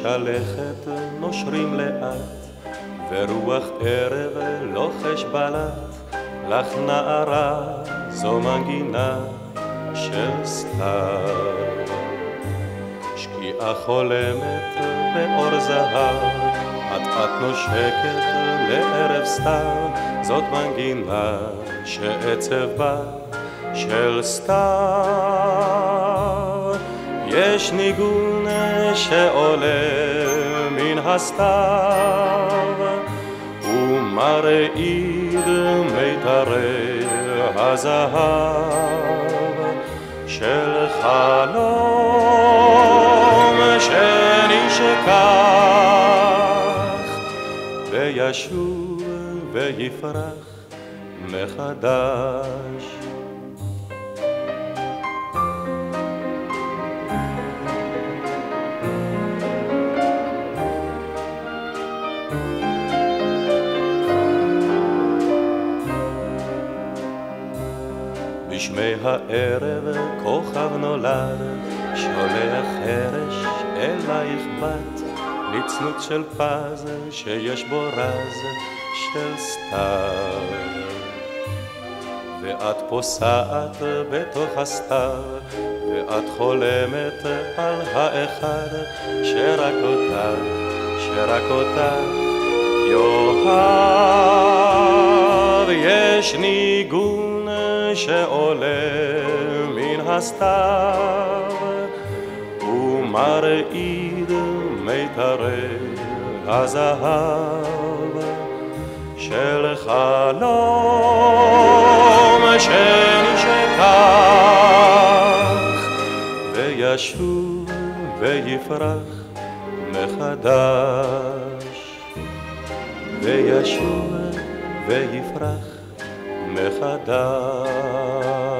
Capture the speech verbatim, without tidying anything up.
בשלכת נושרים לאט, ורוח ערב לוחש בלט, לך נערה זו מנגינה של סתיו. שקיעה חולמת באור זהב, את את נושקת לערב סתיו, זאת מנגינה שעצב בה של סתיו. יש ניגון שעולה מן הסתיו, ומרעיד מיתרי הזהב של חלום שנשכח וישוב ויפרח מחדש. בשמי הערב כוכב נולד, שולח חרש אלייך בת, נצנוץ של פז שיש בו רז של סתיו. ואת פוסעת בתוך הסתיו, ואת חולמת על האחד שרק אותך, שרק אותך יאהב. יש ניגון שעולה מן הסתיו, ומרעיד מיתרי הזהב של חלום שנשכח וישוב ויפרח מחדש, וישוב ויפרח מחדש.